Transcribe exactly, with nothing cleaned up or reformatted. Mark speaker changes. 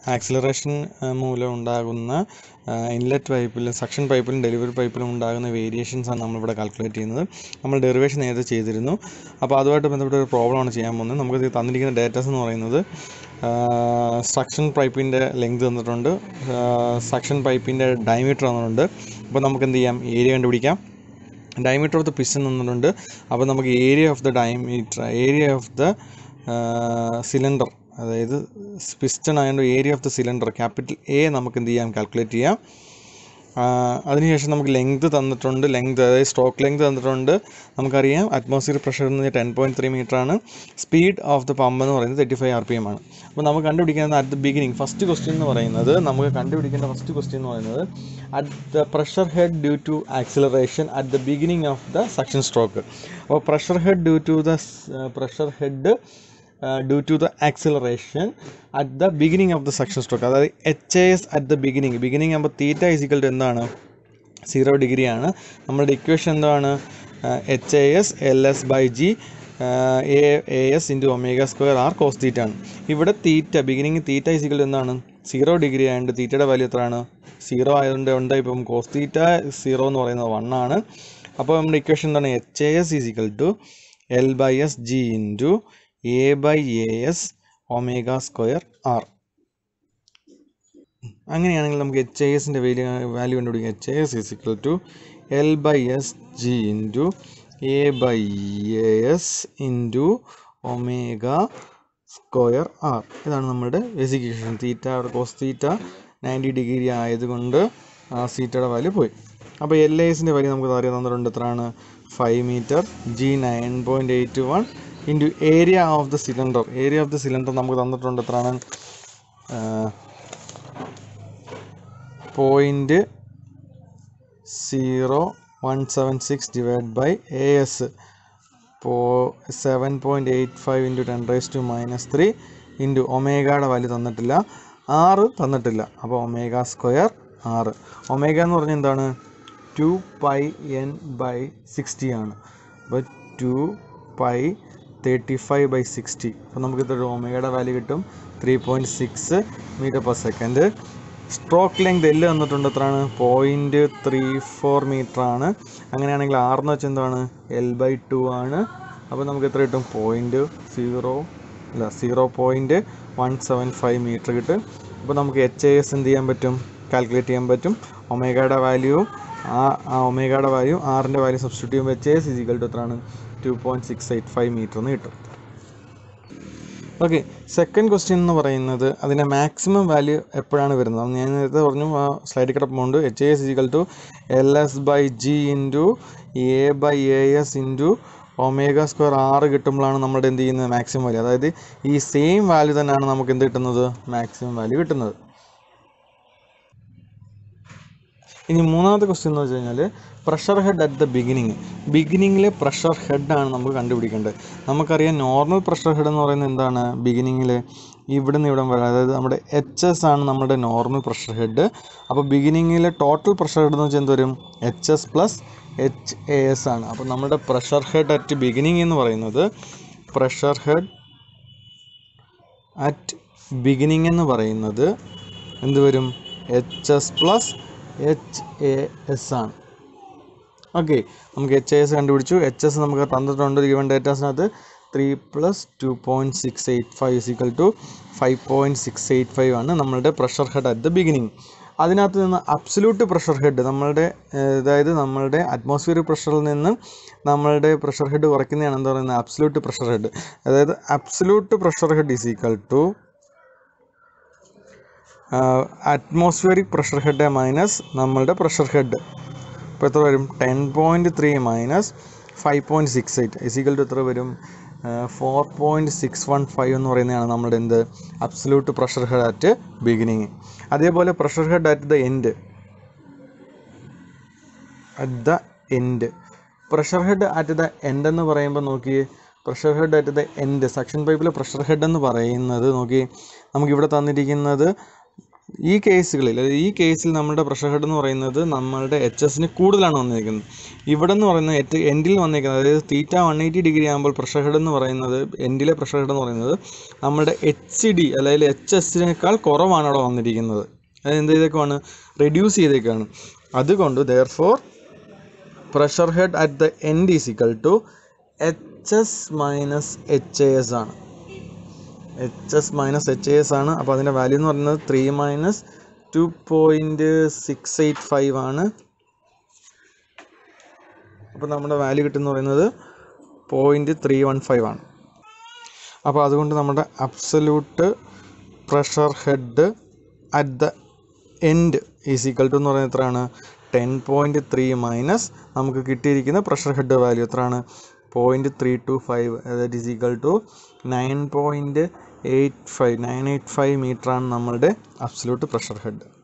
Speaker 1: Acceleration മൂലം ഉണ്ടാകുന്ന inlet പൈപ്പിലും സക്ഷൻ പൈപ്പിലും ഡെലിവറി പൈപ്പിലും ഉണ്ടാകുന്ന വേരിയേഷൻസാണ് നമ്മളിവിടെ കാൽക്കുലേറ്റ് ചെയ്യുന്നത്. നമ്മൾ ഡെറിവേഷൻ നേരത്തെ ചെയ്തിരുന്നു. അപ്പോൾ അതുമായിട്ട് ബന്ധപ്പെട്ട ഒരു പ്രോബ്ലമാണ് ചെയ്യാൻ പോകുന്നത്. നമുക്ക് തന്നിരിക്കുന്ന ഡേറ്റാസ് എന്ന് പറയുന്നത് സക്ഷൻ പൈപ്പിൻ്റെ ലെങ്ത് തന്നിട്ടുണ്ട്, സക്ഷൻ പൈപ്പിൻ്റെ ഡയമീറ്റർ തന്നിട്ടുണ്ട്. അപ്പോൾ നമുക്ക് എന്ത് ചെയ്യാം, ഏരിയ കണ്ടുപിടിക്കാം. ഡയമീറ്റർ ഓഫ് ദ പിസ്റ്റൺ തന്നിട്ടുണ്ട്. അപ്പോൾ നമുക്ക് area of the diameter area of the cylinder, അതായത് പിസ്റ്റൺ ആയതുകൊണ്ട് area of the cylinder capital A നമുക്ക് എന്ത് ചെയ്യാം, കാൽക്കുലേറ്റ് ചെയ്യാം. അതിനുശേഷം നമുക്ക് ലെങ്ത് തന്നിട്ടുണ്ട്, ലെങ്ത് അതായത് സ്ട്രോക്ക് ലെങ്ത് തന്നിട്ടുണ്ട്. നമുക്കറിയാം അറ്റ്മോസ്ഫിയർ പ്രഷർ എന്ന് പറഞ്ഞാൽ ടെൻ പോയിൻറ്റ് ത്രീ മീറ്റർ ആണ്. സ്പീഡ് ഓഫ് ദ പമ്പ് എന്ന് പറയുന്നത് thirty five R P M ആണ്. അപ്പോൾ നമുക്ക് കണ്ടുപിടിക്കുന്നത് at the beginning first question എന്ന് പറയുന്നത് നമുക്ക് കണ്ടുപിടിക്കേണ്ട ഫസ്റ്റ് ക്വസ്റ്റ്യൻ എന്ന് പറയുന്നത് at the pressure head due to acceleration at the beginning of the suction stroke. അപ്പോൾ pressure head due to the pressure head due to the acceleration at the beginning of the suction stroke, അതായത് H A S at the beginning beginning ആകുമ്പോൾ theta is equal to എന്താണ്, zero degree ആണ്. നമ്മുടെ equation എന്താണ്, H A S L S by G A A S into omega square R cos theta ആണ്. ഇവിടെ theta beginning theta is equal to എന്താണ്, zero degree ആയതുകൊണ്ട് തീറ്റയുടെ വാല്യൂ എത്രയാണ്, സീറോ ആയതുകൊണ്ട് ഉണ്ട്. ഇപ്പം കോസ് തീറ്റ സീറോ എന്ന് പറയുന്നത് വൺ ആണ്. അപ്പോൾ നമ്മുടെ ഇക്വേഷൻ എന്താണ്, H A S is equal to L by S G into A by A S omega square R. അങ്ങനെയാണെങ്കിൽ നമുക്ക് എച്ച് ഐ എസിൻ്റെ വാല്യൂ വാല്യൂ കണ്ടുപിടിക്കാം. H I S is equal to L by S G into A by A S into omega square R. ഇതാണ് നമ്മുടെ basic equation. Theta cos theta ninety degree ആയതുകൊണ്ട് ആ സീറ്റയുടെ value പോയി. അപ്പോൾ എൽ ഐ എസിൻ്റെ value നമുക്ക് അറിയാൻ തന്നിട്ടുണ്ട്, എത്രയാണ്, five metre, G nine point eight one into area of the cylinder. Area of the cylinder നമുക്ക് തന്നിട്ടുണ്ട്, എത്രയാണ്, point zero one seven six divide by A S പോ seven point eight five into ten raise to minus three into ഒമേഗയുടെ value തന്നിട്ടില്ല, R തന്നിട്ടില്ല. അപ്പോൾ omega square ആറ്. Omega എന്ന് പറഞ്ഞാൽ എന്താണ്, two pi N by sixty ആണ്. അപ്പോൾ two pi thirty five by sixty. അപ്പോൾ നമുക്ക് ഇത്ര ഒമേഗയുടെ വാല്യൂ കിട്ടും, three point six metre per second. Stroke length L തന്നിട്ടുണ്ട്, എത്രയാണ്, പോയിൻറ്റ് ത്രീ ഫോർ മീറ്റർ ആണ്. അങ്ങനെയാണെങ്കിൽ ആറെന്ന് വെച്ചാൽ എന്താണ്, എൽ ബൈ ടു ആണ്. അപ്പോൾ നമുക്ക് എത്ര കിട്ടും, പോയിൻറ്റ് സീറോ അല്ല zero point one seven five metre കിട്ടും. അപ്പോൾ നമുക്ക് എച്ച് ഐ എസ് എന്ത് ചെയ്യാൻ പറ്റും, കാൽക്കുലേറ്റ് ചെയ്യാൻ പറ്റും. ഒമേഗയുടെ വാല്യൂ ആ ഒമേഗയുടെ വാല്യൂ ആറിൻ്റെ വാല്യൂ സബ്സ്റ്റിറ്റ്യൂട്ട് ചെയ്യുമ്പോൾ എച്ച് എസ് ഈക്വൽ ടു എത്രയാണ്, two point six eight five metre എന്ന് കിട്ടും. ഓക്കെ, സെക്കൻഡ് ക്വസ്റ്റ്യൻ എന്ന് പറയുന്നത് അതിൻ്റെ മാക്സിമം വാല്യൂ എപ്പോഴാണ് വരുന്നത്. ഞാൻ നേരത്തെ പറഞ്ഞു, ആ സ്ലൈഡിൽ കിടപ്പുണ്ട്, H S equal to L S by G into A by A S into omega square R കിട്ടുമ്പോഴാണ് നമ്മുടെ എന്ത് ചെയ്യുന്നത്, മാക്സിമം വാല്യൂ. അതായത് ഈ സെയിം വാല്യൂ തന്നെയാണ് നമുക്ക് എന്ത് കിട്ടുന്നത്, മാക്സിമം വാല്യൂ കിട്ടുന്നത്. ഇനി മൂന്നാമത്തെ ക്വസ്റ്റ്യൻ എന്ന് വെച്ച് കഴിഞ്ഞാൽ pressure head at the beginning. ബിഗിനിങ്ങിലെ പ്രഷർ ഹെഡാണ് നമുക്ക് കണ്ടുപിടിക്കേണ്ടത്. നമുക്കറിയാം നോർമൽ പ്രഷർ ഹെഡ് എന്ന് പറയുന്നത് എന്താണ്, ബിഗിനിങ്ങിൽ ഇവിടുന്ന് ഇവിടം വരെ, അതായത് നമ്മുടെ എച്ച് എസ് ആണ് നമ്മുടെ നോർമൽ പ്രഷർ ഹെഡ്. അപ്പോൾ ബിഗിനിങ്ങിലെ ടോട്ടൽ പ്രഷർ ഹെഡ് എന്ന് വെച്ചാൽ എന്ത് വരും, H S plus H A S ആണ്. അപ്പോൾ നമ്മുടെ പ്രഷർ ഹെഡ് അറ്റ് ബിഗിനിങ് എന്ന് പറയുന്നത് പ്രഷർ ഹെഡ് അറ്റ് ബിഗിനിങ് എന്ന് പറയുന്നത് എന്ത് വരും, H S plus H A S ആണ്. ഓക്കെ, നമുക്ക് എച്ച് എ എസ് കണ്ടുപിടിച്ചു. എച്ച് എസ് നമുക്ക് തന്നിട്ടുണ്ട് ഗിവൺ ഡേറ്റാസിനകത്ത് three plus two point six eight five is equal to five point six eight five ആണ് നമ്മളുടെ pressure head at the beginning. അതിനകത്ത് നിന്ന് അബ്സല്യൂട്ട് പ്രഷർ ഹെഡ് നമ്മളുടെ അതായത് നമ്മളുടെ അറ്റ്മോസ്ഫിയർ പ്രഷറിൽ നിന്ന് നമ്മളുടെ പ്രഷർ ഹെഡ് കുറയ്ക്കുന്നതാണ് എന്താ പറയുന്നത്, അബ്സല്യൂട്ട് പ്രഷർ ഹെഡ്. അതായത് absolute pressure head is equal to atmospheric pressure head minus നമ്മളുടെ പ്രഷർ ഹെഡ്. ഇപ്പോൾ എത്ര വരും, ten point three minus five point six eight is equal to എത്ര വരും, four point six one five എന്ന് പറയുന്നതാണ് നമ്മുടെ എന്ത്, absolute pressure head at beginning. അതേപോലെ pressure head at the end at the end pressure head at the end എന്ന് പറയുമ്പോൾ നോക്കി, pressure head at the end suction പൈപ്പിലെ പ്രഷർ ഹെഡ് എന്ന് പറയുന്നത് നോക്കി, നമുക്കിവിടെ തന്നിരിക്കുന്നത് ഈ കേസുകളിൽ ഈ കേസിൽ നമ്മുടെ പ്രഷർ ഹെഡ് എന്ന് പറയുന്നത് നമ്മളുടെ എച്ച് എസിന് കൂടുതലാണ് വന്നിരിക്കുന്നത്. ഇവിടെ എന്ന് പറയുന്നത് ഏറ്റവും എൻഡിൽ വന്നിരിക്കുന്നത്, അതായത് തീറ്റ വൺ എയ്റ്റി ഡിഗ്രി ആകുമ്പോൾ പ്രഷർ ഹെഡ് എന്ന് പറയുന്നത്, എൻഡിലെ പ്രഷർ ഹെഡ് എന്ന് പറയുന്നത് നമ്മുടെ എച്ച് ഡി അല്ലെങ്കിൽ എച്ച് എസിനേക്കാൾ കുറവാണ് അവിടെ വന്നിരിക്കുന്നത്. അത് എന്ത് ചെയ്തേക്കാണ്, റെഡ്യൂസ് ചെയ്തേക്കാണ്. അതുകൊണ്ട് therefore pressure head at the end is equal to H S minus H A S ആണ്. H S minus H A S ആണ്. അപ്പോൾ അതിൻ്റെ വാല്യൂ എന്ന് പറയുന്നത് three minus two point six eight five ആണ്. അപ്പോൾ നമ്മുടെ വാല്യൂ കിട്ടുമെന്ന് പറയുന്നത് പോയിൻറ്റ് ത്രീ വൺ ഫൈവ് ആണ്. അപ്പോൾ അതുകൊണ്ട് നമ്മുടെ absolute pressure head at the end is equal to എന്ന് പറയുന്നത് എത്രയാണ്, ടെൻ പോയിൻറ്റ് ത്രീ മൈനസ് നമുക്ക് കിട്ടിയിരിക്കുന്ന പ്രഷർ ഹെഡ് വാല്യൂ എത്രയാണ്, point three two five. That is equal to nine point eight five nine eight five മീറ്ററാണ് നമ്മളുടെ absolute pressure head.